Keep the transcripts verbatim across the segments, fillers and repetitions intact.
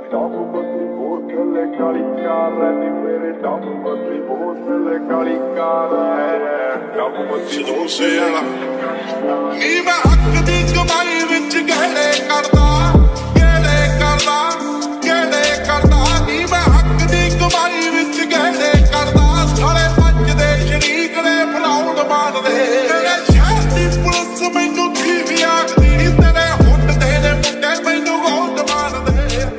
Top बदली बोतल काली car है नी मेरे टॉप बदली बोतल काली कार है टॉप बदली बोतल नी मैं हक दी कमाई विच गहने करदा गहने करदा गहने करदा नी मैं हक दी कमाई विच गहने करदा साले भजदे शरीक ने फराउंड मारदे तेरे शहर दी पुलिस मैनू थी आखदी तेरे हुंड दे दे मुंडे मैनू गौंड मारदे।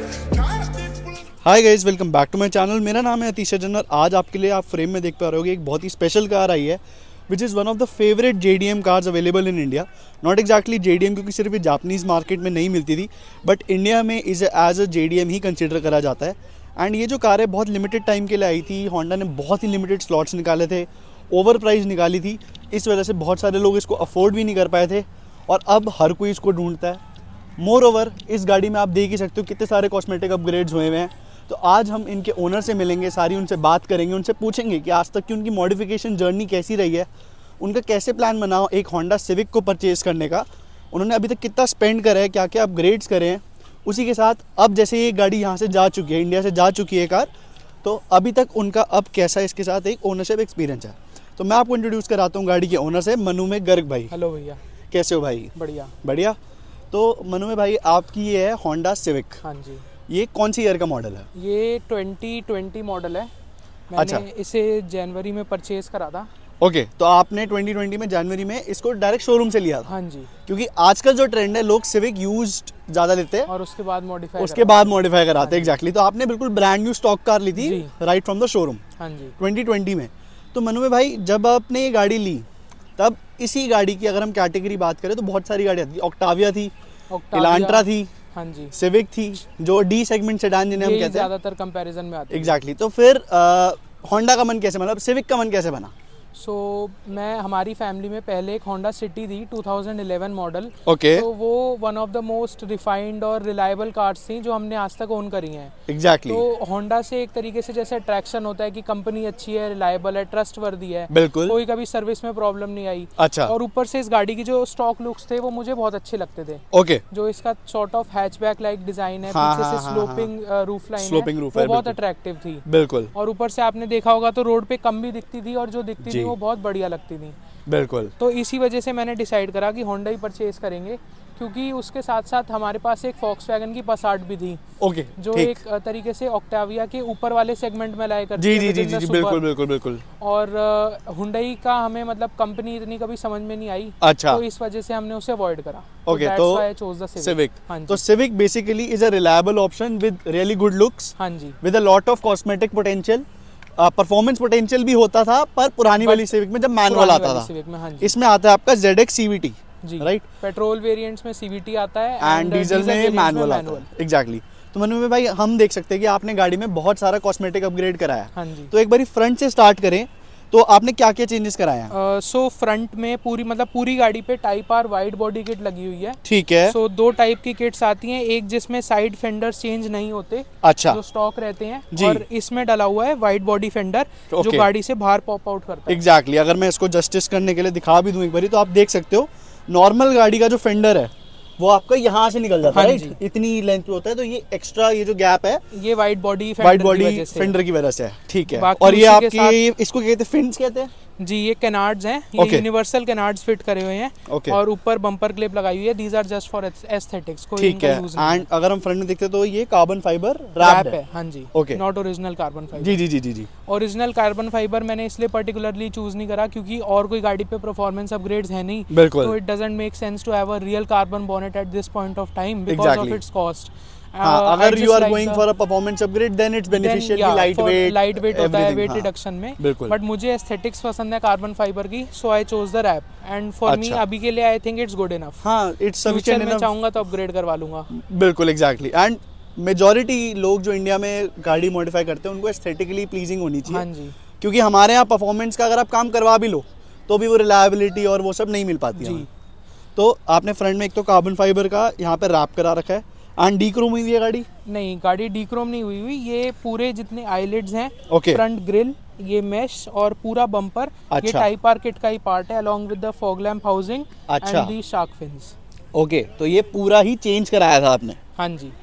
Hi guys, welcome back to my channel. मेरा नाम है अतीश सज्जन और आज आपके लिए आप फ्रेम में देख पा रहे होगे एक बहुत ही स्पेशल कार आई है which is one of the favourite J D M cars available in India. Not exactly J D M क्योंकि सिर्फ ये जापानीज़ मार्केट में नहीं मिलती थी, बट इंडिया में is as a J D M ही कंसिडर करा जाता है। एंड ये जो कार है बहुत लिमिटेड टाइम के लिए आई थी। होंडा ने बहुत ही लिमिटेड स्लॉट्स निकाले थे, ओवर प्राइस निकाली थी, इस वजह से बहुत सारे लोग इसको अफोर्ड भी नहीं कर पाए थे और अब हर कोई इसको ढूंढता है। मोर ओवर इस गाड़ी में आप देख ही सकते हो कितने सारे कॉस्मेटिक अपग्रेड्स हुए हुए हैं। तो आज हम इनके ओनर से मिलेंगे, सारी उनसे बात करेंगे, उनसे पूछेंगे कि आज तक की उनकी मॉडिफिकेशन जर्नी कैसी रही है, उनका कैसे प्लान बना एक होंडा सिविक को परचेज़ करने का, उन्होंने अभी तक कितना स्पेंड करा है, क्या क्या अपग्रेड्स करे हैं। उसी के साथ अब जैसे ये गाड़ी यहाँ से जा चुकी है, इंडिया से जा चुकी है कार, तो अभी तक उनका अब कैसा इसके साथ एक ओनरशिप एक्सपीरियंस है। तो मैं आपको इंट्रोड्यूस कराता हूँ गाड़ी के ओनर से, मनु में गर्ग भाई। हेलो भैया, कैसे हो भाई? बढ़िया बढ़िया। तो मनु में भाई, आपकी ये है होंडा सिविक। हाँ जी। ये कौन सी ईयर का मॉडल है? ये ट्वेंटी ट्वेंटी मॉडल है। मैंने अच्छा। इसे जनवरी में परचेज करा था। ओके okay, तो आपने ट्वेंटी ट्वेंटी में जनवरी में इसको डायरेक्ट शोरूम से लिया था? हाँ जी। क्योंकि आजकल जो ट्रेंड है, लोग सिविक यूज्ड ज़्यादा लेते हैं और उसके बाद मॉडिफाई उसके बाद मॉडिफाई कराते हैं। एग्जैक्टली। तो आपने बिल्कुल ब्रांड न्यू स्टॉक कार ली थी राइट फ्रॉम द शोरूम। हाँ जी। ट्वेंटी ट्वेंटी में। तो मनु में भाई, जब आपने ये गाड़ी ली तब इसी गाड़ी की अगर हम कैटेगरी बात करें तो बहुत सारी गाड़ियाँ थी। ऑक्टाविया थी, इलांट्रा थी, हाँ जी, सिविक थी, जो डी सेगमेंट सेडान जिन्हें हम कहते हैं, ज़्यादातर कंपैरिजन में आती है। एग्जैक्टली। तो फिर होंडा का मन कैसे बना, सिविक का मन कैसे बना? सो so, मैं हमारी फैमिली में पहले एक होंडा सिटी थी two thousand eleven model. Okay. तो वो one of the most refined और रिलायबल कार्स थी जो हमने आज तक ओन करी हैं। एग्जैक्टली। तो होंडा से एक तरीके से जैसे अट्रैक्शन होता है कि कंपनी अच्छी है, रिलायबल है, ट्रस्टवर्दी है, बिल्कुल, कोई कभी सर्विस में प्रॉब्लम नहीं आई। अच्छा। और ऊपर से इस गाड़ी की जो स्टॉक लुक्स थे वो मुझे बहुत अच्छे लगते थे। ओके। जो इसका sort of hatchback like design है, हाँ, पीछे हाँ, से स्लोपिंग रूफ लाइन स्लोपिंग है, रूफ वो है, बहुत अट्रैक्टिव थी। बिल्कुल। और ऊपर से आपने देखा होगा तो रोड पे कम भी दिखती थी और जो दिखती थी वो बहुत बढ़िया लगती थी। बिल्कुल। तो इसी वजह से मैंने डिसाइड करा कि होंडा ही परचेज करेंगे, क्योंकि उसके साथ साथ हमारे पास एक फॉक्सवैगन की पासार्ट भी थी। ओके। जो एक तरीके से ऑक्टाविया के ऊपर वाले सेगमेंट में लाया करती जी है। जी जी जी बिल्कुल बिल्कुल बिल्कुल। और हुंडई का हमें मतलब कंपनी इतनी कभी समझ में नहीं आई। अच्छा। तो इस वजह से हमने उसे अवॉइड करा। ओके। तो सिविक। तो civic basically is a reliable option with really good looks. हाँ जी। With a lot of cosmetic potential, performance potential भी होता था, पर पुरानी वाली सिविक में जब मैनुअल आता था। सिविक में, हाँ जी। इसमें आता है आपका Z X C V T, right? Petrol variants में C V T आता है एंड डीजल में मैनुअल आता है। एग्जैक्टली। तो मनु में भाई, हम देख सकते हैं कि आपने गाड़ी में बहुत सारा कॉस्मेटिक अपग्रेड कराया। हाँ जी। तो एक बार फ्रंट से स्टार्ट करें, तो आपने क्या क्या चेंजेस कराए हैं? सो uh, फ्रंट so में पूरी मतलब पूरी गाड़ी पे type R wide body kit लगी हुई है। ठीक है। सो so, दो टाइप की किट्स आती हैं, एक जिसमें साइड फेंडर्स चेंज नहीं होते, अच्छा, जो स्टॉक रहते हैं, और इसमें डला हुआ है वाइड बॉडी फेंडर okay. जो गाड़ी से बाहर पॉप आउट करता है। Exactly exactly. अगर मैं इसको जस्टिस करने के लिए दिखा भी दूं एक बारी, तो आप देख सकते हो नॉर्मल गाड़ी का जो फेंडर है वो आपका यहाँ से निकल जाता है, राइट? इतनी लेंथ होता है, तो ये एक्स्ट्रा ये जो गैप है ये wide body wide body fender की वजह से है। ठीक है। और ये आपकी इसको कहते हैं फिन्स कहते हैं जी, ये कैनार्ड्स हैं, ये okay. यूनिवर्सल कैनार्ड्स फिट करे हुए हैं। okay. और ऊपर बम्पर क्लिप लगाई हुई है। These are just for aesthetics. ठीक है। एंड अगर हम फ्रंट में देखते तो ये कार्बन फाइबर रैप है। हाँ जी। Okay. Not original carbon fibre. जी जी जी जी जी। ओरिजिनल कार्बन फाइबर मैंने इसलिए पर्टिकुलरली चूज नहीं करा क्योंकि और कोई गाड़ी पे परफॉर्मेंस अपग्रेड्स है नहीं। बिल्कुल। तो it doesn't make sense to have a real carbon bonnet at this point of time because of its cost. हाँ, अगर you are going for a performance upgrade then it's beneficial कि light weight light weight होता है weight reduction में। बिल्कुल। But मुझे aesthetics पसंद है कार्बन फाइबर की, so I chose the wrap and for me अभी के लिए I think it's good enough. हाँ, इट्स सफिशिएंट इनफ। मैं चाहूंगा तो अपग्रेड करवा लूंगा। बिल्कुल, एग्जैक्टली। एंड मेजॉरिटी लोग जो इंडिया में गाड़ी मॉडिफाई करते हैं उनको एस्थेटिकली प्लीजिंग होनी चाहिए। हाँ जी। क्योंकि हमारे यहाँ परफॉर्मेंस का अगर आप काम करवा भी लो तो भी वो रिलायबिलिटी और वो सब नहीं मिल पाती है। तो आपने फ्रंट में एक तो कार्बन फाइबर का यहाँ पे रैप करा रखा है। एंड डी क्रोम हुई है गाड़ी? नहीं, गाड़ी डी क्रोम नहीं हुई हुई। ये पूरे जितने आईलिड्स हैं, okay. फ्रंट ग्रिल, ये मेश और पूरा बम्पर, अच्छा. ये टाइप आर किट का ही पार्ट है along with the fog lamp housing and the shark fins. Okay. तो ये पूरा ही चेंज कराया था आपने? हाँ जी।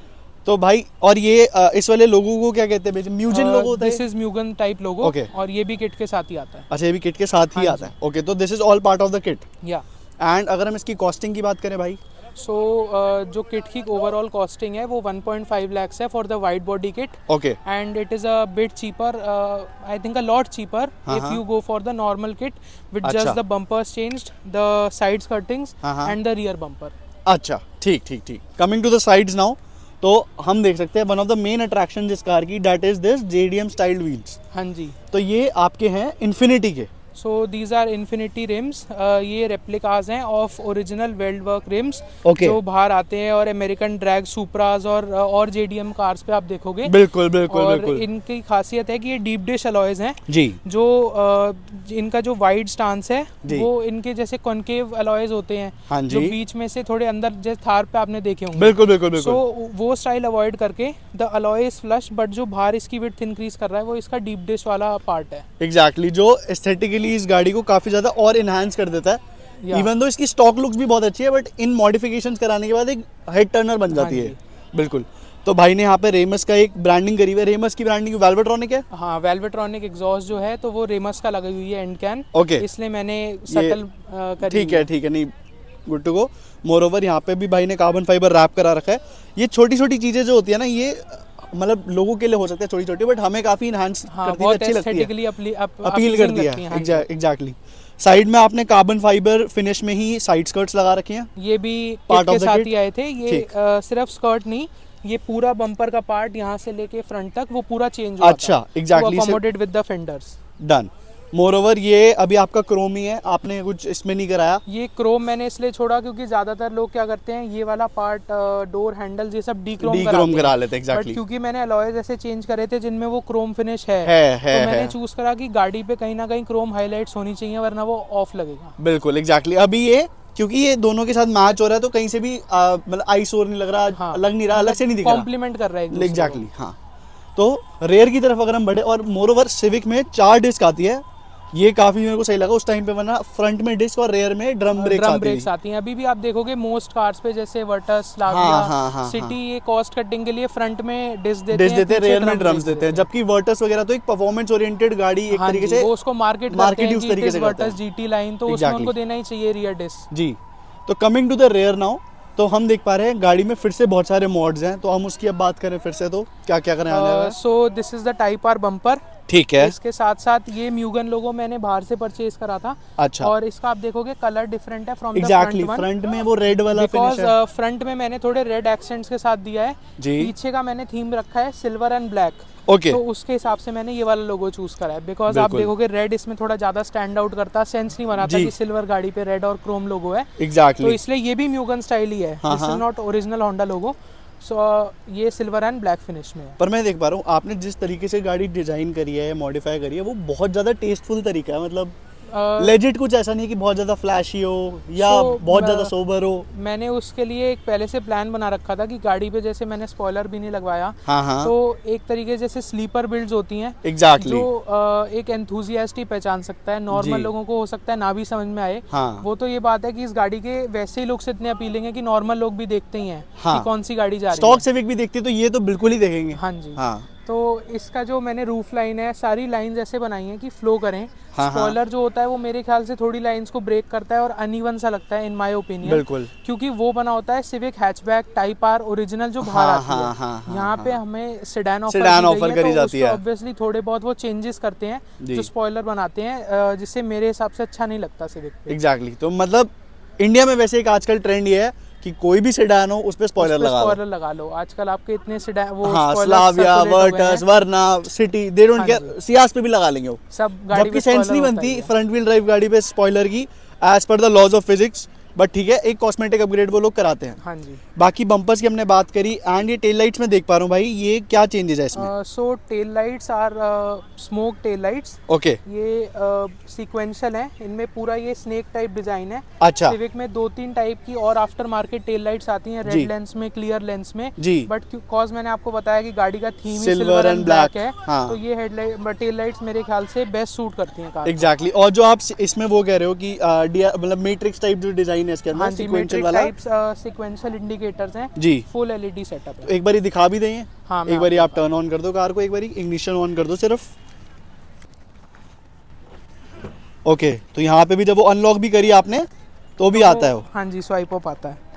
तो भाई और ये uh, इस वाले लोगों को क्या कहते हैं? म्यूजन लोगो होता है। This is Mugen type logo. Okay. और ये भी किट के साथ ही आता है। अच्छा, ये भी किट के साथ ही आता है। ओके, तो this is all part of the kit. या एंड अगर हम इसकी कॉस्टिंग की बात करें भाई, सो so, uh, जो किट की ओवरऑल कॉस्टिंग है वो वन पॉइंट फाइव lakhs है for the wide body kit. Okay, and it is a bit cheaper, I think a lot cheaper if you go for the normal kit with just the bumpers changed, the side skirtings and the rear bumper. अच्छा, ठीक ठीक ठीक। Coming to the sides now, तो हम देख सकते हैं one of the main attraction जिस कार की, that is this JDM styled wheels. हाँ जी, तो ये आपके हैं इन्फिनिटी के। So these are infinity rims. ये रेप्लिकाज हैं of original weld work rims Okay. जो बाहर आते हैं और अमेरिकन ड्रैग सुपराज और और जेडीएम कार्स पे आप देखोगे। बिल्कुल बिल्कुल और बिल्कुल। इनकी खासियत है कि ये डीप डिश अलॉयज हैं जी, जो uh, इनका जो वाइड स्टांस है जी। वो इनके जैसे कॉनकेव अलॉयज होते हैं। हाँ जो जी। बीच में से थोड़े अंदर जैसे थार पे आपने देखे होंगे। बिल्कुल बिल्कुल बिल्कुल। सो वो स्टाइल अवॉइड करके the alloy is flush, but जो बाहर इसकी विड्थ इंक्रीज कर रहा है वो इसका डीप डिश वाला पार्ट है। एग्जैक्टली, जो एस्थेटिकली इस गाड़ी को काफी ज्यादा और इनहांस कर देता है। Yeah. इवन दो इसकी स्टॉक लुक्स भी बहुत अच्छी है, बट इन मॉडिफिकेशंस कराने के बाद एक हेड टर्नर बन जाती हाँ है। बिल्कुल। तो भाई ने यहाँ पे रेमस का एक ब्रांडिंग करी हुई है। रेमस की ब्रांडिंग वेल्वेट्रॉनिक है। हाँ, वेल्वेट्रॉनिक एग्जॉस्ट जो है तो वो रेमस का लगी हुई है एंड कैन। Okay. इसलिए मैंने सटल करी। ठीक है ठीक है, नहीं good to go. Moreover यहाँ पे भी भाई ने कार्बन फाइबर रैप करा रखा है। ये छोटी छोटी चीजें जो होती है ना, ये मतलब लोगों के लिए हो सकता है छोटी छोटी, बट हमें काफी इनहांस हाँ, करती है, अच्छी लगती है, अपील करती है। एग्जैक्टली। साइड में आपने कार्बन फाइबर फिनिश में ही साइड स्कर्ट्स लगा रखे हैं। ये भी Part किट के of the साथ kit? ही आए थे। ये uh, सिर्फ स्कर्ट नहीं, ये पूरा बम्पर का पार्ट यहाँ से लेके फ्रंट तक वो पूरा चेंज हुआ। अच्छा, exactly, accommodate with the fenders. Done. Moreover ये अभी आपका क्रोम ही है, आपने कुछ इसमें नहीं कराया। ये क्रोम मैंने इसलिए छोड़ा क्योंकि ज्यादातर लोग क्या करते हैं, ये वाला पार्ट डोर हैंडल्स ये सब डी क्रोम डी क्रोम करा लेते हैं। एग्जैक्टली, क्योंकि मैंने अलॉयज ऐसे चेंज करे थे जिनमें वो क्रोम फिनिश है, है, है तो मैंने है। चूज करा कि गाड़ी पे कहीं ना कहीं क्रोम हाईलाइट्स होनी चाहिए वरना वो ऑफ लगेगा। बिल्कुल एग्जैक्टली। अभी ये क्योंकि ये दोनों के साथ मैच हो रहा है तो कहीं से भी मतलब आइस और नहीं लग रहा। हाँ, लग नहीं रहा, अलग से नहीं दिख रहा, कॉम्प्लीमेंट कर रहा है एग्जैक्टली। हाँ, तो रेयर की तरफ अगर हम बढ़े, और मोर ओवर सिविक में चार डिस्क आती है, ये काफी मेरे को सही लगा उस टाइम पे, वरना फ्रंट में डिस्क और रेयर में ड्रम ब्रेक्स ड्रम आती ब्रेक्स आती हैं। अभी भी आप देखोगे मोस्ट कार्स पे जैसे वर्टस, स्लाविया, हाँ, हाँ, हाँ, सिटी, हाँ। ये कॉस्ट कटिंग के लिए फ्रंट में डिस्क देते डिस्क हैं, देते हैं, पीछे रेयर में drum ड्रम्स brakes देते हैं। जबकि वर्टस वगैरह तो एक परफॉर्मेंस ओरिएंटेड गाड़ी एक हाँ तरीके जी, से वो उसको मार्केट मार्केट करते हैं उस कि तरीके it से is करते हैं। वर्टस जीटी लाइन, तो उसमें Exactly. उनको देना ही चाहिए रियर डिस्क। जी। तो coming to the rear now, तो हम देख पा रहे हैं गाड़ी में फिर से बहुत सारे मॉड्स हैं, तो हम उसकी अब बात करें फिर से, तो क्या क्या करने आने वाला है? So this is the type R bumper. ठीक है। इसके साथ साथ ये म्यूगन लोगो मैंने बाहर से परचेज करा था। अच्छा। और इसका आप देखोगे कलर डिफरेंट है from exactly, the front front में वो रेड वाला फिनिश है। बिकॉज फ्रंट में मैंने थोड़े रेड एक्सेंट्स के साथ दिया है जी। पीछे का मैंने थीम रखा है सिल्वर एंड ब्लैक। ओके, तो उसके हिसाब से मैंने ये वाला लोगो चूज करा है, बिकॉज आप देखोगे रेड इसमें थोड़ा ज्यादा स्टैंड आउट करता, सेंस नहीं बनाता कि सिल्वर गाड़ी पे रेड और क्रोम लोगो है। एग्जैक्टली। तो इसलिए ये भी म्यूगन स्टाइल ही है, this is not original Honda logo. So ये सिल्वर एंड ब्लैक फिनिश में है। पर मैं देख पा रहा हूँ आपने जिस तरीके से गाड़ी डिजाइन करी है, मॉडिफाई करी है, वो बहुत ज्यादा टेस्टफुल तरीका है। मतलब लेजिट कुछ ऐसा नहीं कि बहुत ज्यादा फ्लैशी हो या so, बहुत ज्यादा सोबर हो। मैंने उसके लिए एक पहले से प्लान बना रखा था कि गाड़ी पे जैसे मैंने स्पॉइलर भी नहीं लगवाया। हाँ हाँ। तो एक तरीके जैसे स्लीपर बिल्ड्स होती हैं एग्जैक्टली, जो आ, एक एंथुजियास्ट ही पहचान सकता है, नॉर्मल लोगों को हो सकता है ना भी समझ में आए। हाँ। वो तो ये बात है कि इस गाड़ी के वैसे ही लुक्स इतने अपीलिंग है कि नॉर्मल लोग भी देखते ही हैं हाँ। कि कौन सी गाड़ी जा रही है। स्टॉक सिविक भी देखते तो ये तो बिल्कुल ही देखेंगे। हाँ जी। हाँ। तो इसका जो मैंने रूफ लाइन है, सारी लाइंस ऐसे बनाई हैं कि फ्लो करें। हाँ, स्पॉइलर जो होता है वो मेरे ख्याल से थोड़ी लाइंस को ब्रेक करता है और अनइवन सा लगता है इन माय ओपिनियन। बिल्कुल। क्योंकि वो बना होता है Civic hatchback type R original जो बाहर हाँ, आती हाँ, है। हाँ, हाँ, यहाँ हाँ, पे हमें सेडान ऑफर सेडान ऑफर करी जाती है। ऑब्वियसली थोड़े बहुत वो चेंजेस करते हैं जो स्पॉइलर बनाते हैं, जिससे मेरे हिसाब से अच्छा नहीं लगता सिविक पे। एग्जैक्टली। तो मतलब इंडिया में वैसे एक आजकल ट्रेंड ये है कि कोई भी सेडान हो उस पे स्पॉइलर लगा लो। स्पॉइलर लगा लो। आजकल आपके इतने सेडान वो हाँ, spoiler Slavia, Virtus, Verna, City, they don't care, Ciaz पे भी लगा लेंगे वो। सब गाड़ी जबकि सेंस नहीं बनती फ्रंट व्हील ड्राइव गाड़ी पे स्पॉइलर की एज पर the laws of physics, but ठीक है, एक कॉस्मेटिक अपग्रेड वो लोग कराते हैं। हाँ जी। बाकी बम्पर्स की हमने बात करी, एंड ये टेल लाइट्स में देख पा रहा हूँ भाई, ये क्या चेंजेस है इसमें? So tail lights are smoke tail lights. Okay. ये सीक्वेंशियल है, इनमें पूरा ये स्नेक टाइप डिजाइन है। अच्छा। सिविक में दो तीन टाइप की और आफ्टर मार्केट टेल लाइट्स आती हैं, रेड लेंस में, क्लियर लेंस में जी। बट कॉज मैंने आपको बताया कि गाड़ी का थीम सिल्वर एंड ब्लैक है। हाँ। तो ये हेडलाइट टेल लाइट्स मेरे ख्याल से बेस्ट सूट करती हैं कार। एग्जैक्टली। और जो आप इसमें वो कह रहे हो कि मतलब मैट्रिक्स टाइप जो डिजाइन डिजाइन है इसके अंदर, सीक्वेंशियल वाला टाइप्स सीक्वेंशियल इंडिकेटर्स हैं जी, फुल एलईडी सेटअप है। तो एक बारी दिखा भी दें। हाँ, एक बारी आप टर्न ऑन कर दो कार को, एक बारी इग्निशन ऑन कर दो सिर्फ। ओके, तो यहाँ पे भी जब वो अनलॉक भी करी आपने तो भी तो आता है वो। हाँ जी, स्वाइप अप आता है।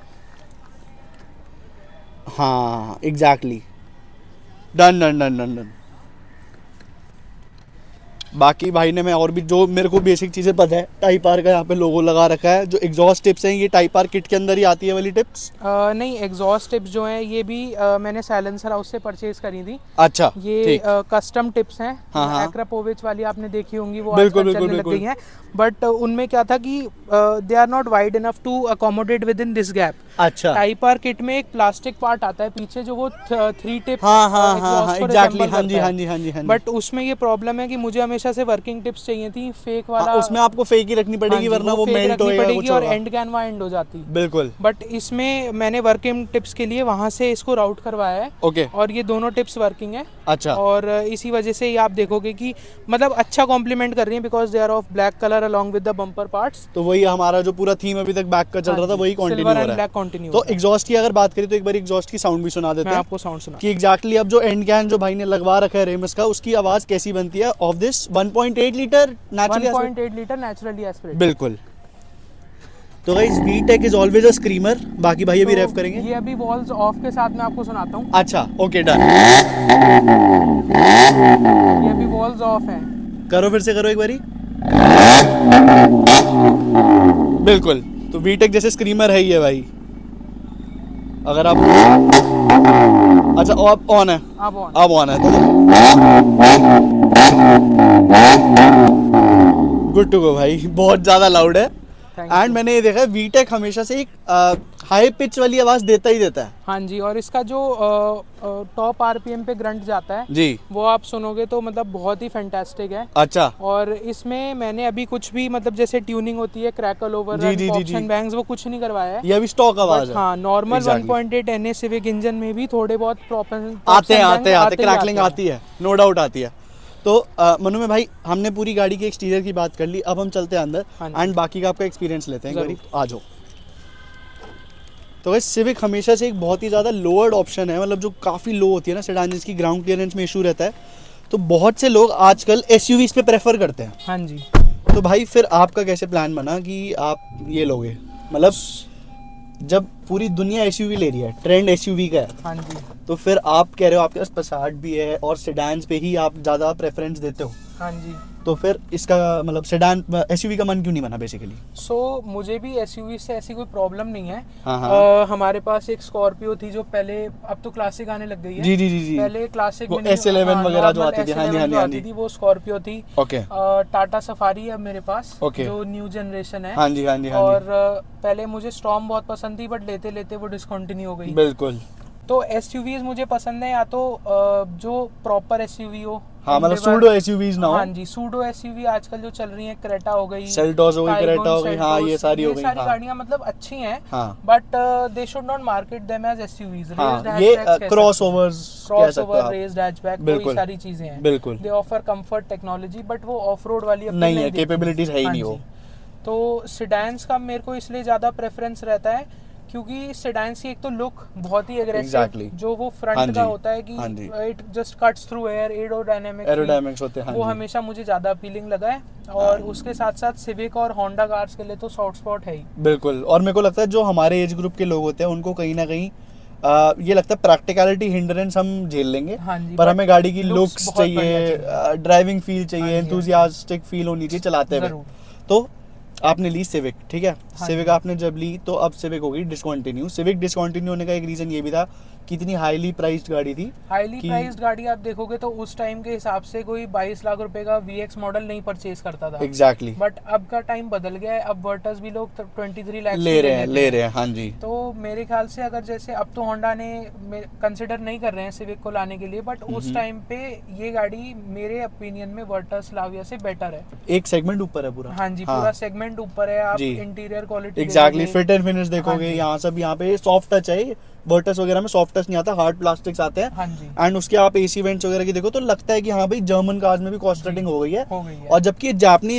हाँ exactly, done done done done done. बाकी भाई ने मैं और भी जो मेरे को बेसिक चीज़ें पता है, टाइप आर का यहाँ पे लोगो लगा रखा है। जो एग्जॉस्ट टिप्स हैं ये टाइप आर किट के अंदर ही आती है वाली टिप्स? आ, नहीं, एग्जॉस्ट टिप्स जो हैं ये भी आ, मैंने साइलेंसर हाउस से परचेज करी थी। अच्छा, ये आ, कस्टम टिप्स हैं। हाँ, हाँ। एक्रापोविच वाली आपने देखी होंगी, वो बिल्कुल, आजकल चलने लग गई हैं। बट उनमें क्या था कि they are not wide enough to accommodate within this gap. अच्छा, टाइप आर किट में एक प्लास्टिक पार्ट आता है पीछे जो वो थ्री टिप हाँ हाँ हाँ एग्जैक्टली, हाँ जी हाँ जी हाँ जी हाँ जी। बट उसमें ये प्रॉब्लम है कि मुझे हमेशा से वर्किंग टिप्स चाहिए थी, फेक वाला। हाँ, उसमें आपको फेक ही रखनी पड़ेगी, हाँ, वरना वो मेल्ट होएगा पड़ेगी और एंड कैन वहाँ एंड हो जाती। बिल्कुल। बट इसमें मैंने वर्किंग टिप्स के लिए वहाँ से इसको राउट करवाया है। ओके, और ये दोनों टिप्स वर्किंग है। अच्छा, और इसी वजह से आप देखोगे कि मतलब अच्छा कॉम्प्लीमेंट कर रही है, because they are of black colour along with the bumper parts. तो वही हमारा जो पूरा थीम अभी तक बैक का चल रहा था वही कंटिन्यू हो रहा है। तो एग्जॉस्ट की अगर बात करें तो एक बार एग्जॉस्ट की साउंड भी सुना देते हैं। मैं आपको साउंड सुना कि एग्जैक्टली अब जो एंड कैन जो भाई ने लगवा रखा है रेमस का, उसकी आवाज कैसी बनती है of this one point eight litre naturally one point eight litre naturally aspirated. बिल्कुल। तो guys VTEC is always a screamer. बाकी भाई अभी तो रेफ करेंगे। ये अभी वॉल्स ऑफ के साथ मैं आपको सुनाता हूँ। अच्छा, ओके डन। ये अभी वॉल्स ऑफ है। करो, फिर से करो एक बारी। बिल्कुल, तो वीटेक जैसे स्क्रीमर है ही है भाई। अगर आप अच्छा अब ऑन है, अब ऑन अब ऑन है तो गुड टू गो भाई। बहुत ज्यादा लाउड है। एंड मैंने ये देखा है वीटेक हमेशा से एक हाई पिच वाली आवाज देता ही देता है। हाँ जी, और इसका जो टॉप आरपीएम पे ग्रंट जाता है जी, वो आप सुनोगे तो मतलब बहुत ही फैंटास्टिक है। अच्छा, और इसमें मैंने अभी कुछ भी मतलब जैसे ट्यूनिंग होती है, क्रैकल ओवर ऑप्शन बैंग्स, वो कुछ नहीं करवाया है। ये अभी स्टॉक आवाज है। हाँ, normal one point eight NA Civic engine में भी थोड़े बहुत प्रॉपर आते हैं आते हैं आते क्रैकलिंग आती है, नो डाउट आती है। तो मनु में भाई हमने पूरी गाड़ी के एक्सटीरियर की बात कर ली, अब हम चलते हैं अंदर एंड बाकी का आपका एक्सपीरियंस लेते हैं। आ जाओ। तो वैसे सिविक हमेशा से एक बहुत ही ज़्यादा लोअर्ड ऑप्शन है, मतलब जो काफ़ी लो होती है ना सेडान, जिसकी ग्राउंड क्लियरेंस में इशू रहता है, तो बहुत से लोग आजकल एसयूवीज पे प्रेफर करते हैं। हाँ जी। तो भाई फिर आपका कैसे प्लान बना कि आप ये लोगे? मतलब जब पूरी दुनिया एसयूवी ले रही है, ट्रेंड एसयूवी का है, हाँ जी, तो फिर आप कह रहे हो आपके पास पसाट भी है और सेडान्स पे ही आप ज़्यादा प्रेफरेंस देते हो। हाँ जी। तो फिर इसका मतलब सेडान एसयूवी का मन क्यों नहीं बना बेसिकली? सो so, मुझे भी एसयूवी से ऐसी कोई प्रॉब्लम नहीं है। हाँ हाँ। uh, हमारे पास एक स्कॉर्पियो थी जो पहले, अब तो क्लासिक आने लग गई है। जी जी जी जी। पहले क्लासिक में एस इलेवन वगैरह जो आती थी, हाँ जी हाँ जी हाँ जी, वो स्कॉर्पियो थी। ओके। टाटा सफारी है मेरे पास, ओके, जो न्यू जनरेशन है। हाँ जी हाँ जी। और पहले मुझे स्टॉर्म बहुत पसंद थी, बट लेते लेते वो डिसकंटिन्यू हो गई। बिल्कुल। तो एसयूवीज मुझे पसंद है, या तो जो प्रॉपर एसयूवी हो, हाँ मतलब सूडो एसयूवीज ना हो। हाँ जी, सूडो एसयूवी आजकल जो चल रही है, क्रेटा हो गई, सेल्टोस हो गई, क्रेटा हो गई, हाँ ये सारी हो गई। सारी हाँ। गाड़ियाँ मतलब अच्छी हैं, हाँ। But they should not market them as SUVs. हाँ, ये क्रॉसओवर्स, क्रॉसओवर, रेस्ड हैचबैक, वो सारी चीजें हैं। बिल्कुल। They offer comfort technology, but वो ऑफ रोड वाली नहीं है, कैपेबिलिटीज है ही नहीं वो। तो सिडान्स का मेरे को इसलिए ज्यादा प्रेफरेंस रहता है क्योंकि सेडान्स की एक तो लुक बहुत ही एग्रेसिव, exactly. जो वो फ्रंट का होता है कि it just cuts through air, aerodynamics aerodynamics होते हैं, वो हमेशा मुझे ज्यादा अपीलिंग लगा है। और उसके साथ साथ सिविक और होंडा कार्स के लिए तो सॉफ्ट स्पॉट है ही। बिल्कुल। और मेरे को लगता है जो हमारे एज ग्रुप के लोग होते हैं उनको कहीं ना कहीं आ, ये लगता है प्रैक्टिकलिटी हिंड्रेंस हम झेल लेंगे। हाँ जी, पर हमें गाड़ी की लुक्स चाहिए, ड्राइविंग फील चाहिए, एंथुसियास्टिक फील होनी चाहिए चलाते हुए। तो आपने ली सिविक, ठीक है। हाँ, सिविक आपने जब ली तो अब सिविक हो गई डिसकंटिन्यू। सिविक डिसकंटिन्यू होने का एक रीजन ये भी था कि इतनी हाईली प्राइस्ड गाड़ी थी। हाईली प्राइस्ड गाड़ी आप देखोगे तो उस टाइम के हिसाब से कोई बाईस लाख रुपए का वीएक्स मॉडल नहीं परचेज करता था। एग्जैक्टली। बट अब का टाइम बदल गया है, अब वर्टस भी लोग तेईस लाख ले रहे हैं ले रहे हैं हाँ जी। तो मेरे ख्याल से अगर जैसे अब तो होंडा ने कंसिडर नहीं कर रहे हैं सिविक को लाने के लिए, बट उस टाइम पे ये गाड़ी मेरे ओपिनियन में वर्टस लाविया से बेटर है। एक सेगमेंट ऊपर है पूरा। हाँ जी, पूरा सेगमेंट ऊपर है। आप interior quality exactly, fit and finish देखोगे, यहाँ सब यहाँ पे सॉफ्ट टच है। वर्टस वगैरह में सॉफ्ट टच नहीं आता, हार्ड प्लास्टिक्स आते हैं। हाँ जी। एंड उसके आप एसी वेंट्स वगैरह की देखो तो लगता है कि हाँ भाई जर्मन कार्स में भी कॉस्ट कटिंग हो गई है, हो गई है। और जबकि ये जापानीज है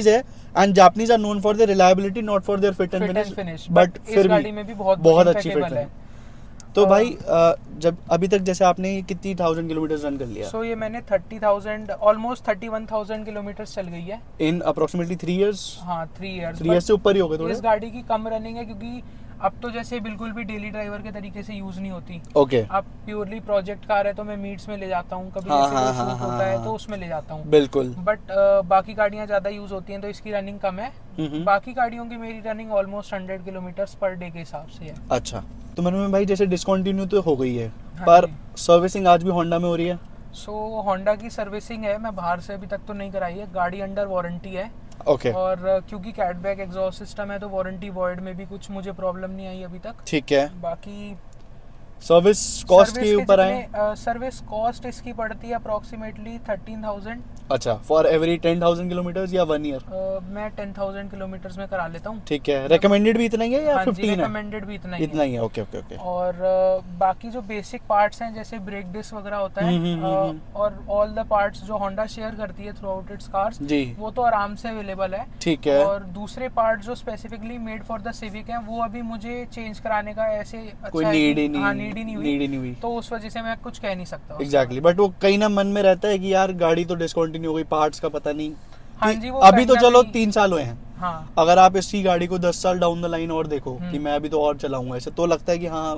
and Japanese are known for their reliability, not for their fit and finish, but फिर गाड़ी में भी बहुत बहुत अच्छी फिट है। तो भाई जब अभी तक जैसे आपने कितनी थाउजेंड किलोमीटर रन कर लिया? सो so, ये मैंने thirty thousand almost thirty one thousand kilometre चल गई है इन अप्रोक्सीमेटली थ्री इयर्स। हाँ थ्री इयर्स थ्री इयर्स से ऊपर ही हो गए थोड़े। इस गाड़ी की कम रनिंग है क्योंकि अब तो जैसे बिल्कुल भी डेली ड्राइवर के तरीके से यूज नहीं होती। Okay okay. अब प्योरली प्रोजेक्ट कार है तो मैं मीट्स में ले जाता हूँ, कभी हाँ, ऐसे हाँ, कोई शूट हाँ, होता है हाँ, तो उसमें ले जाता हूँ। बिल्कुल। बट uh, बाकी गाड़ियाँ ज्यादा यूज होती हैं तो इसकी रनिंग कम है। बाकी गाड़ियों की मेरी running almost hundred kilometre per day के हिसाब से है। अच्छा, तो मनोज भाई जैसे डिसकंटिन्यू तो हो गई है, हाँ, पर सर्विसिंग आज भी होंडा में हो रही है? सो so, होंडा की सर्विसिंग है, मैं बाहर से अभी तक तो नहीं कराई है, गाड़ी अंडर वारंटी है। Okay okay. और क्योंकि कैटबैक एग्जॉस्ट सिस्टम है तो वारंटी वॉइड में भी कुछ मुझे प्रॉब्लम नहीं आई अभी तक। ठीक है। बाकी सर्विस कॉस्ट के ऊपर आए, सर्विस कॉस्ट इसकी पड़ती है अप्रोक्सीमेटली थर्टीन थाउजेंड। अच्छा, for every ten thousand kilometres या वन ईयर? मैं टेन थाउजेंड किलोमीटर्स में करा लेता हूँ। ठीक है। रेकमेंडेड भी इतना ही है या हाँ फिफ्टीन है? रेकमेंडेड भी इतना ही इतना ही है। Okay okay okay. और uh, बाकी जो बेसिक पार्ट्स हैं जैसे ब्रेक डिस्क वगैरह होता है uh, और ऑल द पार्ट्स जो होंडा शेयर करती है थ्रू आउट इट्स कार्स, वो तो आराम से अवेलेबल है। ठीक है। और दूसरे पार्ट जो specifically made for the Civic हैं वो अभी मुझे चेंज कराने का ऐसे कोई नीड ही नहीं, हाँ नीड ही नहीं हुई, नीड ही नहीं हुई, तो उस वजह से मैं कुछ कह नहीं सकता। एग्जैक्टली। बट वो कहीं ना मन में रहता है कि यार गाड़ी तो डिसकंटिन्यू हो गई, पार्ट्स का पता नहीं। हाँ जी, वो अभी तो चलो तीन साल हुए हैं। हाँ। अगर आप इसी गाड़ी को दस साल डाउन द लाइन और देखो कि मैं अभी तो और चलाऊंगा ऐसे, तो लगता है कि हाँ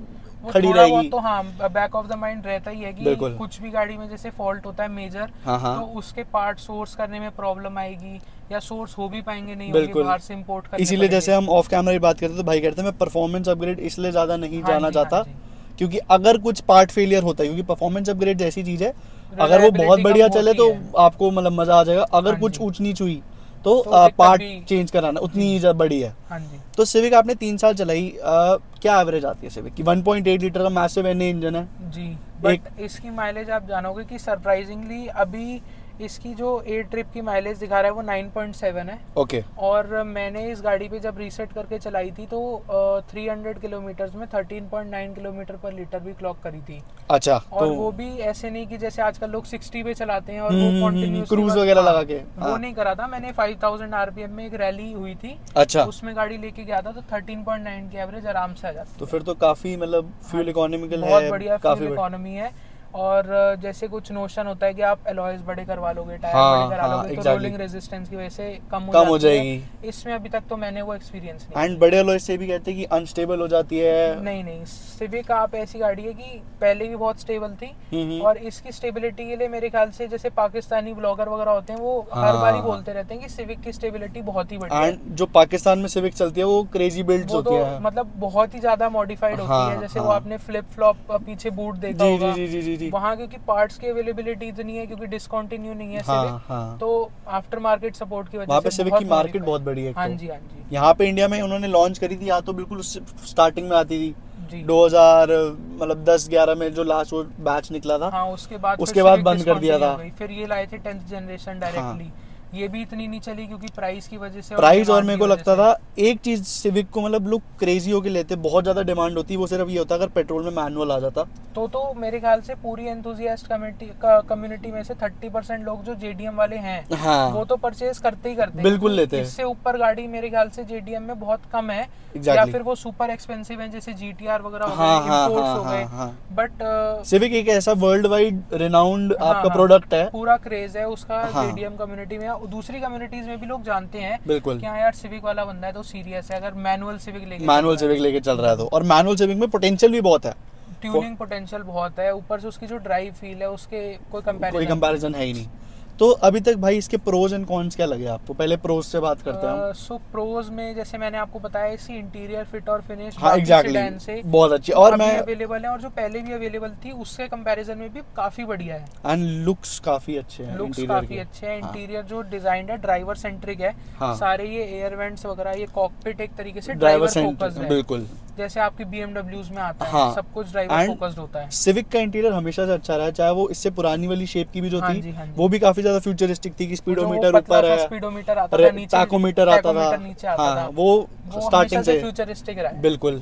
खड़ी रहेगी। तो हाँ बैक ऑफ द माइंड रहता ही है कि कुछ भी गाड़ी में जैसे फॉल्ट होता है मेजर, हाँ हाँ। तो उसके पार्ट सोर्स करने में प्रॉब्लम आएगी या सोर्स हो भी पाएंगे नहीं होंगे, बाहर से इंपोर्ट करने। इसीलिए जैसे हम ऑफ कैमरा की बात करते हैं तो भाई कहते हैं मैं परफॉर्मेंस अपग्रेड इसलिए ज्यादा नहीं जाना चाहता क्योंकि अगर कुछ पार्ट फेलियर होता है, क्योंकि परफॉर्मेंस अपग्रेड जैसी चीज है, अगर वो बहुत बढ़िया चले तो आपको मतलब मजा आ जाएगा, अगर कुछ ऊंच नीच हुई तो, तो पार्ट चेंज कराना उतनी ही बड़ी है। हाँ जी। तो सिविक आपने तीन साल चलाई, आ, क्या एवरेज आती है सिविक की? वन पॉइंट एट लीटर का मैसिव एनए इंजन है जी, बट इसकी माइलेज आप जानोगे कि सरप्राइजिंगली अभी इसकी जो ए ट्रिप की माइलेज दिखा रहा है वो नाइन पॉइंट सेवन है। ओके। और मैंने इस गाड़ी पे जब रीसेट करके चलाई थी तो थ्री हंड्रेड किलोमीटर्स में thirteen point nine kilometre per litre भी क्लॉक करी थी। अच्छा। और तो... वो भी ऐसे नहीं कि जैसे आजकल लोग सिक्सटी पे चलाते हैं और वो कंटिन्यूअस क्रूज वगैरह लगा के, वो नहीं करा था मैंने। फाइव थाउजेंड आरपीएम में एक रैली हुई थी, अच्छा, उसमें गाड़ी लेके गया था तो थर्टीन पॉइंट नाइन की एवरेज आराम से आ जाती। तो फिर तो काफी मतलब फ्यूल इकोनॉमिकल है, बहुत बढ़िया फ्यूल इकोनॉमी है। और जैसे कुछ नोशन होता है कि आप एलॉयज बड़े करवा लोगे, टायर हाँ, बड़े करा हाँ, लोगे, तो रोलिंग रेजिस्टेंस की वजह से कम हो, कम हो जाएगी। इसमें अभी तक तो मैंने वो एक्सपीरियंस नहीं। एंड बड़े एलॉयज से भी कहते हैं कि अनस्टेबल हो जाती है। नहीं नहीं, सिविक आप ऐसी गाड़ी है कि पहले भी बहुत स्टेबल थी और इसकी स्टेबिलिटी के लिए मेरे ख्याल से जैसे पाकिस्तानी ब्लॉगर वगैरह होते हैं वो हाँ, हर बार ही बोलते रहते हैं कि सिविक की स्टेबिलिटी बहुत ही बढ़िया है। जो पाकिस्तान में सिविक चलती है वो क्रेजी बिल्ड्स होती है, मतलब बहुत ही ज्यादा मॉडिफाइड होती है। जैसे वो आपने फ्लिप फ्लॉप पीछे बूट देखा होगा वहाँ, क्योंकि पार्ट्स की अवेलेबिलिटी इतनी है क्योंकि डिसकंटिन्यू नहीं है सिविक, हाँ, हाँ। तो आफ्टर मार्केट सपोर्ट की वजह से वहाँ पे सिविक की मार्केट बहुत बड़ी है। हाँ जी हाँ जी। यहाँ पे इंडिया में उन्होंने लॉन्च करी थी, यहाँ तो बिल्कुल स्टार्टिंग में आती थी दो हज़ार मतलब दस ग्यारह में जो लास्ट वो बैच निकला था, हाँ, उसके बाद उसके बाद बंद कर दिया था। फिर ये लाए थे टेंथ जनरेशन डायरेक्टली, ये भी इतनी नहीं चली क्योंकि प्राइस की वजह से। प्राइस और मेरे को लगता था एक चीज सिविक को मतलब लोग क्रेजी होके लेते, बहुत ज्यादा डिमांड होती है, वो सिर्फ ये होता अगर पेट्रोल में मैनुअल आ जाता तो तो मेरे ख्याल से पूरी एंथुसियास्ट कम्युनिटी में से थर्टी परसेंट लोग जो जेडीएम वाले हैं हाँ, वो तो परचेज करते ही करते, बिल्कुल लेते हैं। इससे ऊपर गाड़ी मेरे ख्याल से जेडीएम में बहुत कम है, या फिर वो सुपर एक्सपेंसिव है जैसे जीटीआर वगैरह हो गए। बट सिविक एक ऐसा वर्ल्ड वाइड रिनाउंड आपका प्रोडक्ट है, पूरा क्रेज है उसका जेडीएम कम्युनिटी में, दूसरी कम्युनिटीज में भी लोग जानते हैं बिल्कुल क्या यार सिविक वाला बंदा है तो सीरियस है, अगर मैनुअल सिविक लेके मैनुअल सिविक लेके चल रहा है तो। और मैनुअल सिविक में पोटेंशियल भी बहुत है, ट्यूनिंग पोटेंशियल बहुत है, ऊपर से उसकी जो ड्राइव फील है उसके कोई कंपैरिजन कोई कंपैरिजन है ही नहीं। तो अभी तक भाई इसके प्रोज एंड कॉन्स क्या लगे आपको? पहले प्रोज से बात करते हैं हम। सो प्रोज में जैसे मैंने आपको बताया इसी इंटीरियर फिट और फिनिश हाँ, एग्जैक्टली से बहुत अच्छी और मैं अवेलेबल है, और जो पहले भी अवेलेबल थी उसके कंपैरिजन में भी काफी बढ़िया है। एंड लुक्स काफी अच्छे हैं, लुक्स काफी अच्छे हैं। इंटीरियर जो डिजाइन है ड्राइवर सेंट्रिक है, सारे ये एयर वेंट्स वगैरह, ये कॉकपिट एक तरीके से ड्राइवर फोकस्ड है, बिल्कुल जैसे आपकी बीएमडब्ल्यूज में आता है, सब कुछ ड्राइवर फोकस्ड होता है। सिविक का इंटीरियर हमेशा से अच्छा रहा है, चाहे वो इससे पुरानी वाली शेप की भी जो थी वो भी काफी ज्यादा फ्यूचरिस्टिक थी, स्पीडोमीटर ऊपर है, स्पीडोमीटर आता था नीचे, टैकोमीटर आता था, नीचे आता था, वो स्टार्टिंग से फ्यूचरिस्टिक रहा है बिल्कुल।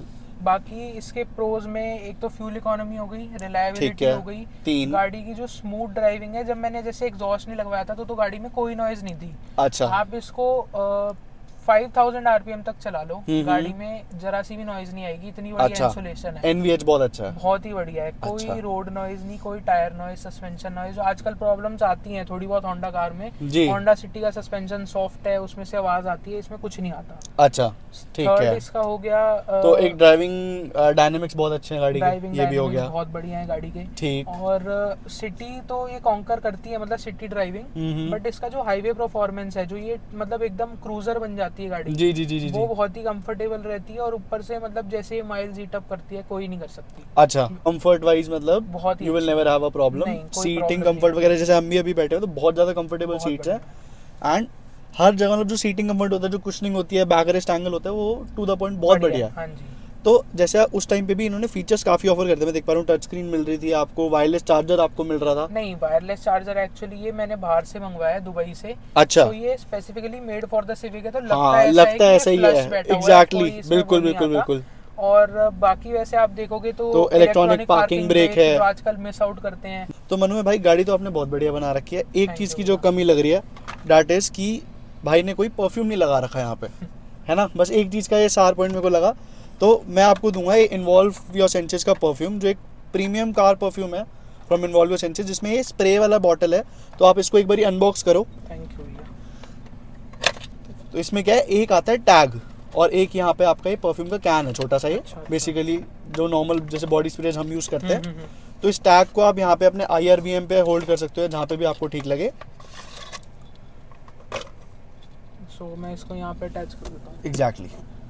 बाकी इसके प्रोज में एक तो फ्यूल इकोनॉमी हो गई, रिलायबिलिटी हो गई, तीन गाड़ी की जो स्मूथ ड्राइविंग है। जब मैंने जैसे एग्जॉस्ट नहीं लगवाया था तो तो गाड़ी में कोई नॉइज नहीं थी। अच्छा। आप इसको फाइव थाउजेंड आरपीएम तक चला लो, गाड़ी में जरा सी भी नॉइज नहीं आएगी, इतनी बढ़िया अच्छा। इंसुलेशन है, एनवीएच बहुत अच्छा है, बहुत ही बढ़िया है। अच्छा। कोई रोड नॉइज नहीं, कोई टायर नॉइज, सस्पेंशन नॉइज जो आजकल प्रॉब्लम्स आती हैं थोड़ी बहुत होंडा कार में। होंडा सिटी का सस्पेंशन सॉफ्ट है, उसमें से आवाज आती है, इसमें कुछ नहीं आता। अच्छा ठीक है। इसका हो गया तो एक ड्राइविंग डायनेमिक्स बहुत अच्छे हैं गाड़ी के, ये भी हो गया, बहुत बढ़िया है गाड़ी के। ठीक। और सिटी तो ये कॉन्कर करती है, मतलब सिटी ड्राइविंग, बट इसका जो हाईवे परफॉर्मेंस है, जो ये मतलब एकदम क्रूजर बन जाती है गाड़ी। जी जी जी जी वो बहुत ही कंफर्टेबल रहती है, और ऊपर से मतलब जैसे माइल्स हीट अप करती है, कोई नहीं कर सकती। अच्छा, कंफर्ट वाइज मतलब बहुत you will never have a problem. Seating comfort वगैरह जैसे हम भी अभी बैठे हो तो बहुत ज्यादा कंफर्टेबल सीट्स हैं, एंड हर जगह मतलब जो सीटिंग कंफर्ट होता है, जो कुशनिंग होती है, बैक रेस्ट एंगल होता है, वो टू द पॉइंट बहुत बढ़िया है। हाँ जी। तो जैसे उस टाइम पे भी इन्होंने फीचर्स काफी ऑफर करते हैं, मैं देख पा रहा हूँ टच स्क्रीन मिल रही थी आपको, वायरलेस चार्जर आपको मिल रहा था। नहीं, वायरलेस चार्जर एक्चुअली ये मैंने बाहर से मंगवाया, दुबई से। अच्छा। तो ये specifically made for the Civic है, तो लगता हाँ, है लगता है ऐसा ही है, एग्जैक्टली, बिल्कुल बिल्कुल बिल्कुल। और बाकी वैसे आप देखोगे तो, तो इलेक्ट्रॉनिक पार्किंग ब्रेक है, जो आजकल मिस आउट करते हैं। तो मनु भाई गाड़ी तो आपने बहुत बढ़िया बना रखी है। एक चीज की जो कमी लग रही है, दैट इज कि भाई ने कोई परफ्यूम नहीं लगा रखा है यहाँ पे, है ना, बस एक चीज का ये सार पॉइंट मेरे को लगा। तो मैं आपको दूंगा ये इन्वॉल्व योर सेंसेस का परफ्यूम, जो एक प्रीमियम कार परफ्यूम है फ्रॉम इन्वॉल्व योर सेंसेस, जिसमें ये स्प्रे वाला बॉटल है। तो आप इसको एक बार अनबॉक्स करो। थैंक यू भैया। तो इसमें क्या है, एक आता है टैग और एक यहाँ पे आपका ये परफ्यूम का कैन है, छोटा सा ये, बेसिकली जो नॉर्मल जैसे बॉडी स्प्रे हम यूज करते हैं। तो इस टैग को आप यहाँ पे अपने आई आर वी एम पे होल्ड कर सकते हो, जहाँ पे भी आपको ठीक लगे। सो so, मैं इसको यहाँ पे अटैच कर देता हूँ। एग्जैक्टली।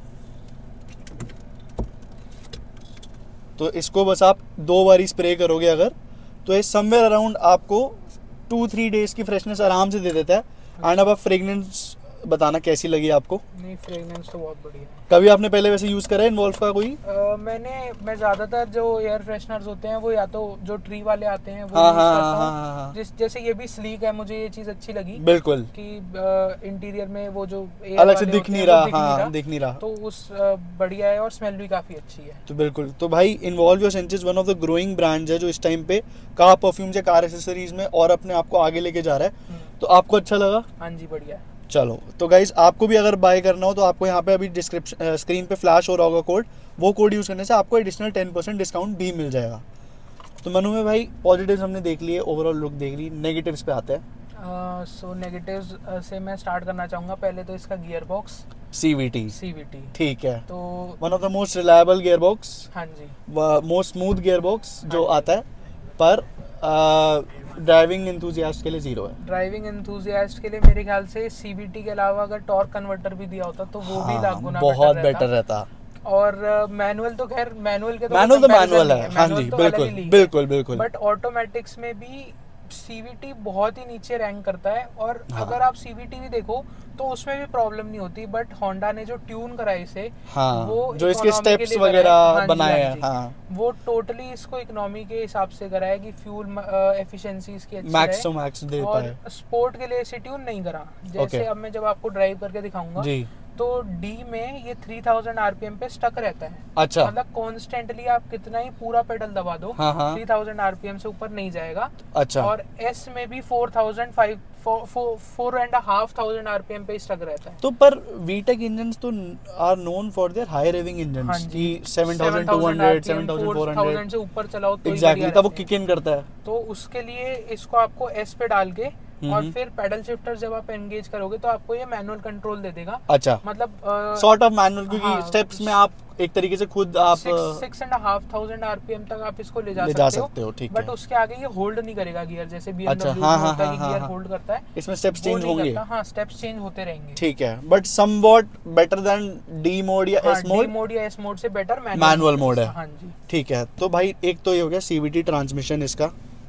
तो इसको बस आप दो बार स्प्रे करोगे अगर, तो ये समवेयर अराउंड आपको टू थ्री डेज की फ्रेशनेस आराम से दे देता है। एंड अब आप फ्रेगनेंस बताना कैसी लगी आपको। नहीं, फ्रेगनेंस तो बहुत बढ़िया है। कभी आपने पहले वैसे यूज करा है इन्वॉल्व का कोई? uh, मैंने मैं ज्यादातर जो एयर फ्रेशनर्स होते हैं वो या तो जो ट्री वाले आते हैं वो हाँ, यूज हाँ, करता हाँ, हाँ, हूँ। जिस जैसे ये भी स्लीक है, मुझे ये चीज अच्छी लगी बिल्कुल, कि इंटीरियर में वो जो अलग से दिख नहीं रहा, हाँ दिख नहीं रहा, तो उस बढ़िया है, और स्मेल भी काफी अच्छी है। तो बिल्कुल। तो भाई Involve Your Senses one of the growing brands है जो इस टाइम पे कार परफ्यूम्स या कार एक्सेसरीज में और अपने आप को आगे लेके जा रहा है। तो आपको अच्छा लगा? हाँ जी, बढ़िया है। चलो, तो गाइज आपको भी अगर बाय करना हो तो आपको यहाँ पे अभी डिस्क्रिप्शन स्क्रीन पे फ्लैश हो रहा होगा कोड, वो कोड यूज करने से आपको एडिशनल टेन परसेंट डिस्काउंट भी मिल जाएगा। तो मनु में भाई पॉजिटिव्स हमने देख लिए, ओवरऑल लुक देख ली, नेगेटिव्स पे आते हैं। सो नेगेटिव्स से मैं स्टार्ट करना चाहूँगा। पहले तो इसका गियर बॉक्स, सीवीटी सीवीटी ठीक है, तो one of the most reliable gearbox, हाँ जी, मोस्ट स्मूथ गियर बॉक्स जो आता है, पर ड्राइविंग एंथुसियास्ट के लिए जीरो है। ड्राइविंग एंथुसियास्ट के लिए मेरे ख्याल से सीवीटी के अलावा अगर टॉर्क कन्वर्टर भी दिया होता तो वो भी लाख गुना बहुत बेटर रहता। और मैनुअल तो खैर मैनुअल के तो मैनुअल तो मैनुअल है, हाँ जी बिल्कुल बिल्कुल बिल्कुल। बट ऑटोमेटिक्स में भी सीवीटी बहुत ही नीचे रैंक करता है। और हाँ। अगर आप सीवीटी भी देखो तो उसमें भी प्रॉब्लम नहीं होती, बट होंडा ने जो ट्यून करा इसे, हाँ, वो जो इसके स्टेप्स वगैरह हाँ बनाए हैं, हाँ, वो टोटली इसको इकोनॉमी के हिसाब से करा है कि फ्यूल एफिशिएंसी इसकी अच्छी मैक्स टू मैक्स दे पाए। और स्पोर्ट के लिए इसे ट्यून नहीं करा। जैसे अब मैं जब आपको ड्राइव करके दिखाऊंगा तो डी में ये थ्री थाउजेंड आरपीएम पे स्टक रहता है। अच्छा, मतलब कॉन्स्टेंटली आप कितना ही पूरा पेडल दबा दो, थ्री थाउजेंड आरपीएम से ऊपर नहीं जाएगा। अच्छा, और एस में भी four thousand five four and half thousand RPM पे स्टक रहता है। तो पर वीटेक इंजन्स तो are known for their high revving engines की seven thousand two hundred seven thousand four hundred से ऊपर चलाओ तो एग्जैक्टली तब वो किक इन करता है। तो उसके लिए इसको आपको एस पे डाल के और फिर पेडल शिफ्टर जब आप एंगेज करोगे तो आपको ये मैनुअल कंट्रोल दे देगा। अच्छा, मतलब सॉर्ट ऑफ मैनुअल, क्योंकि स्टेप्स में आप एक तरीके से खुद आप six and half thousand RPM तक आप इसको ले जा, ले जा सकते, सकते हो, ठीक है। बट उसके आगे ये होल्ड नहीं करेगा गियर, जैसे बीएमडब्ल्यू अच्छा, हाँ, में होता है कि हाँ, गियर हाँ, होल्ड करता है, इसमें स्टेप्स चेंज होंगे। हाँ, स्टेप्स चेंज होते रहेंगे, ठीक है, but somewhat better than D mode या एस मोड। डी मोड या एस मोड से बेटर मैनुअल मोड है, हाँ जी। ठीक है। तो भाई एक तो ये हो गया सीवीटी ट्रांसमिशन इसका,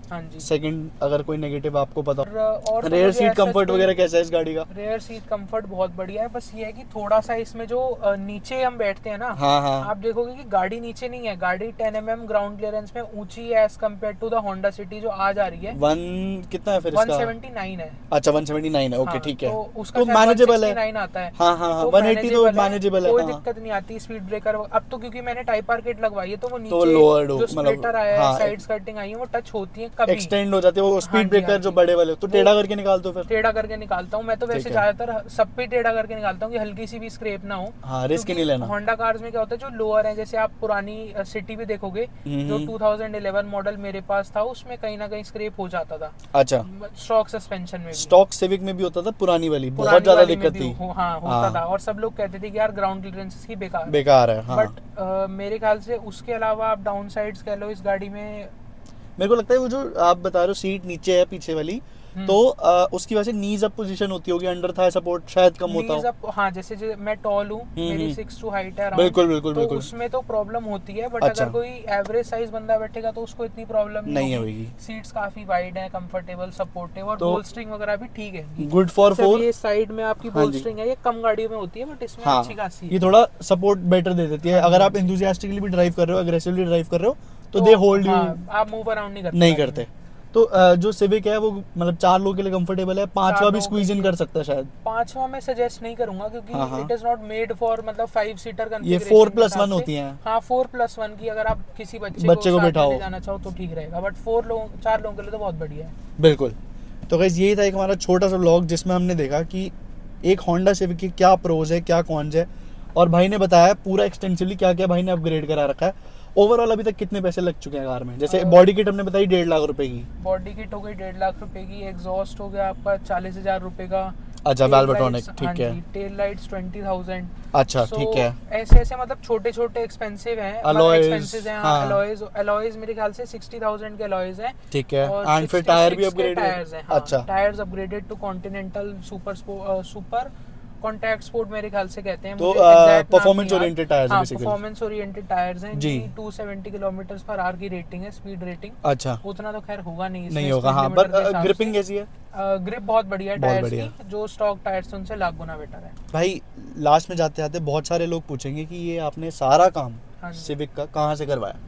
हाँ जी। सेकंड अगर कोई नेगेटिव आपको पता हो। और, और रेयर सीट कंफर्ट वगैरह कैसा है इस गाड़ी का? रेयर सीट कंफर्ट बहुत बढ़िया है, बस ये है कि थोड़ा सा इसमें जो नीचे हम बैठते हैं ना, हाँ हाँ, आप देखोगे कि गाड़ी नीचे नहीं है, गाड़ी ten M M ground clearance में ऊंची है as compare to the Honda City जो आज आ रही है। वन कितना है फिर इसका? वन सेवेंटी नाइन है। अच्छा वन सेवेंटी नाइन है, ओके ठीक है, तो उसका मैनेजेबल है। आता है। हाँ हाँ, वन एटी तो मैनेजेबल है, कोई दिक्कत नहीं आती। स्पीड ब्रेकर अब तो क्योंकि मैंने टाइप आर्केट लगवाई है तो वो नीचे तो लोअर जो स्प्लिटर आया है, साइड स्कर्टिंग आई है, वो टच होती है, कभी एक्सटेंड हो जाती है वो स्पीड ब्रेकर जो बड़े वाले, तो टेढ़ा करके निकालते हो फिर? टेढ़ा करके निकालता हूँ मैं तो, वैसे ज्यादातर सब पे टेढ़ा करके निकालता हूँ कि हल्की सी भी स्क्रैप ना हो। हाँ, रिस्क नहीं लेना। होंडा कार्स में क्या होता है, जो लोअर है, जैसे आप पुरानी सिटी भी देखोगे जो टू थाउजेंड इलेवन मॉडल मेरे पास था, उसमें कहीं ना कहीं स्क्रैप हो जाता था। अच्छा, स्टॉक सस्पेंशन में भी, स्टॉक सिविक में भी होता था, पुरानी वाली बहुत ज्यादा दिक्कत थी। हाँ होता था, और सब लोग कहते थे कि यार ग्राउंड क्लियरेंस की बेकार बेकार है। बट मेरे ख्याल से उसके अलावा आप डाउन साइड्स कह लो इस गाड़ी में, मेरे को लगता है वो जो आप बता रहे हो सीट नीचे है पीछे वाली, तो आ, उसकी वजह से नीज अप पोजीशन होती होगी, अंडर थाई सपोर्ट शायद कम होता हो। हाँ, जैसे जो मैं टॉल हूँ, मेरी सिक्स टू हाइट है, बिल्कुल बिल्कुल तो बिल्कुल, उसमें तो प्रॉब्लम होती है। बट अच्छा। अगर कोई एवरेज साइज बंदा बैठेगा तो उसको इतनी प्रॉब्लम नहीं होगी। सीट्स काफी वाइड है, कंफर्टेबल, सपोर्टिव, और तो बोल्स्टरिंग वगैरह भी ठीक है, गुड फॉर फोर। ये साइड में आपकी बोल्स्टरिंग है, ये कम गाड़ियों में होती है बट इसमें अच्छी खासी, ये थोड़ा सपोर्ट बेटर दे देती है। अगर आप एंथुसियास्टिकली भी ड्राइव कर रहे हो, अग्रेसिवली ड्राइव कर रहे हो, तो दे होल्ड यू, आप मूव अराउंड नहीं करते नहीं करते। तो जो सिविक है वो मतलब चार लोगों के लिए कंफर्टेबल है, पांचवा भी स्क्वीज इन कर सकता है शायद। पांचवा मैं सजेस्ट नहीं करूंगा क्योंकि it is not made for मतलब फाइव सीटर ये फोर प्लस वन होती है। हाँ, फोर प्लस वन की अगर आप किसी बच्चे बच्चे को बिठाओ जाना चाहो तो ठीक रहेगा, बट फोर लोग चार लोगों के लिए तो बहुत बढ़िया है। बिल्कुल। तो गाइस यही था एक हमारा छोटा सा व्लॉग जिसमें हमने देखा कि एक होंडा सिविक की क्या प्रोज है, क्या कॉन्स है, और भाई ने बताया पूरा एक्सटेंसिवली क्या क्या भाई ने अपग्रेड करा रखा है। ओवरऑल अभी तक कितने पैसे लग चुके हैं कार में? जैसे बॉडी किट हमने बताई डेढ़ लाख रुपए की, बॉडी किट हो गई डेढ़ लाख रुपए की, एग्जॉस्ट हो गया आपका चालीस हजार रुपए का, अच्छा वेल्वेट्रॉनिक, ठीक है, टेल लाइट्स ट्वेंटी थाउजेंड, अच्छा ठीक है, ऐसे ऐसे मतलब छोटे छोटे एक्सपेंसिव हैं, अलॉयज हैं, अलॉयज अलॉयज मेरे ख्याल से सिक्सटी थाउजेंड के अलॉयज हैं, ठीक है, एंड फिर टायर भी अपग्रेड है, अच्छा tyres upgraded to Continental super super contact sport मेरे ख्याल से कहते हैं, तो परफॉर्मेंस ओरिएंटेड टायर्स हैं बेसिकली, परफॉर्मेंस ओरिएंटेड टायर्स हैं जी, two seventy kilometre per hour की रेटिंग है, स्पीड रेटिंग, अच्छा उतना तो खैर होगा नहीं नहीं होगा, हाँ, पर ग्रिपिंग कैसी है? ग्रिप बहुत बढ़िया है टायर्स की, जो स्टॉक टायर्स उनसे लाख गुना बेटर है। भाई लास्ट में जाते जाते बहुत सारे लोग पूछेंगे कि ये आपने सारा काम सिविक का कहाँ से करवाया?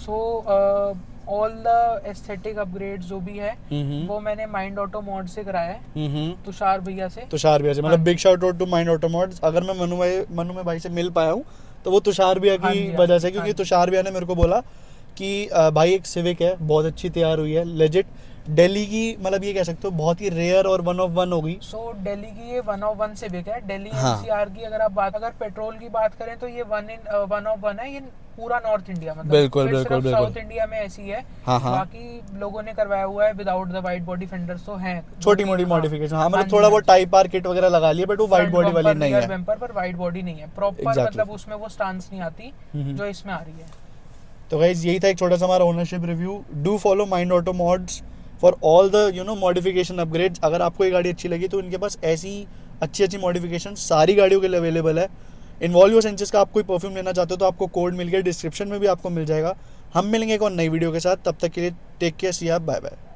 So all the aesthetic upgrade जो भी है वो मैंने माइंड ऑटो मॉड से कराया है, तुषार भैया से। तुषार भैया से मतलब big shout out to Mind Auto Mod. अगर मैं मनु भाई मनु में भाई से मिल पाया हूँ तो वो तुषार भैया की वजह से, क्योंकि तुषार भैया ने मेरे को बोला कि भाई एक सिविक है बहुत अच्छी तैयार हुई है, लेजिट दिल्ली की, मतलब ये कह सकते हो बहुत ही रेयर और वन ऑफ वन होगी। सो so, दिल्ली की ये वन ऑफ वन सिविक है। दिल्ली एनसीआर की अगर आप बात, अगर पेट्रोल की बात करें तो ये one in one of one है, ये पूरा नॉर्थ इंडिया, मतलब बिल्कुल बिल्कुल बिल्कुल साउथ इंडिया में ऐसी है। हाँ हाँ, बाकी लोगों ने करवाया हुआ है without the wide body fenders, तो हैं छोटी मोटी मॉडिफिकेशन, हाँ मतलब थोड़ा वो टाइप आर किट वगैरह लगा लिया, बट वो वाइड बॉडी वाली नहीं है, बम्पर पर वाइड बॉडी नहीं है प्रॉपर, मतलब उसमें वो स्टांस नहीं आती जो इसमें आ रही है। तो गाइस यही था एक छोटा सा हमारा ownership review. Do follow mind auto mods for all the you know modification upgrades. अगर आपको ये गाड़ी अच्छी लगी तो इनके पास ऐसी अच्छी अच्छी मॉडिफिकेशन सारी गाड़ियों के लिए अवेलेबल है। इन्वॉल्व सेंसेस का आप कोई परफ्यूम लेना चाहते हो तो आपको कोड मिल गया, डिस्क्रिप्शन में भी आपको मिल जाएगा। हम मिलेंगे एक और नई वीडियो के साथ, तब तक के लिए टेक केयर, सी या बाय बाय।